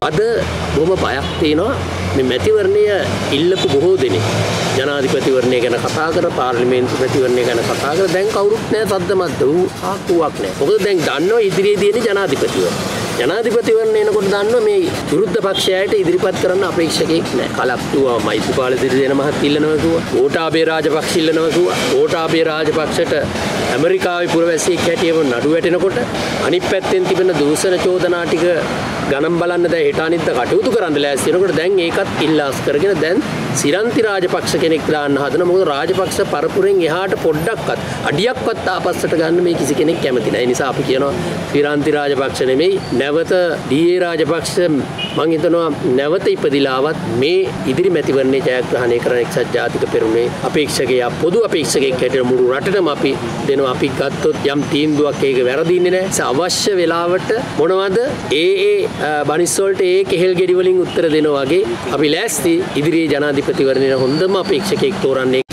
අද බොහොම බයක් තියෙනවා මේ මැතිවරණය ඉල්ලපු බොහෝ දෙනෙක් ජනාධිපතිවරණය ගැන කතා කර පාර්ලිමේන්තු මැතිවරණය ගැන කතා කර දැන් කවුරුත් නැහැ සද්දමත් වූ ආකුවක් නැහැ. මොකද දැන් දන්නවා ඉදිරියේ තියෙන ජනාධිපතිවරණය එනකොට දන්නවා මේ විරුද්ධ පක්ෂයට ඉදිරිපත් කරන්න අපේක්ෂකෙක් නැහැ. කලක්තුවා මෛත්‍රීපාල සිරිසේන මහත් ඉල්ලනවා කිව්වා. ගෝඨාභය රාජපක්ෂ ඉල්ලනවා කිව්වා. ගෝඨාභය රාජපක්ෂට ඇමරිකාවේ පුරවැසියෙක් හැටියම නඩු වැටෙනකොට අනිත් පැත්තෙන් තිබෙන දූෂණ චෝදනා ටික ගණන් බලන්න දැන් හෙට අනිද්දා කටයුතු කරන්න ලෑස්ති වෙනකොට දැන් ඒකත් ඉල්ලාස් කරගෙන දැන් සිරන්ති රාජපක්ෂ කෙනෙක් දාන්න හදන මොකද රාජපක්ෂ පරපුරෙන් එහාට පොඩ්ඩක්වත් අඩියක්වත් ආපස්සට ගන්න මේ කිසි කෙනෙක් කැමති නැහැ. ඒ නිසා අපි කියනවා සිරන්ති රාජපක්ෂ නෙමෙයි නැවත ඩී.ඒ. රාජපක්ෂ මම හිතනවා නැවත ඉපදිලාවත් මේ ඉදිරි මැතිවරණේ ජයග්‍රහණය කරන එක්සත් ජාතික පෙරමුණේ අපේක්ෂකයා පොදු අපේක්ෂකෙක් හැටියට මුළු රටටම අපි දෙනවා. අපි ගත්තොත් යම් තීන්දුවක් ඒක වැරදින්නේ නැහැ. අවශ්‍ය වෙලාවට මොනවද බනිස් වලට ඒ කෙහෙල් ගෙඩි වලින් උත්තර දෙනවා වගේ අපි ලෑස්ති ඉදිරියේ ජනාධිපතිවරණයේ හොඳම අපේක්ෂකෙක් තෝරන්නේ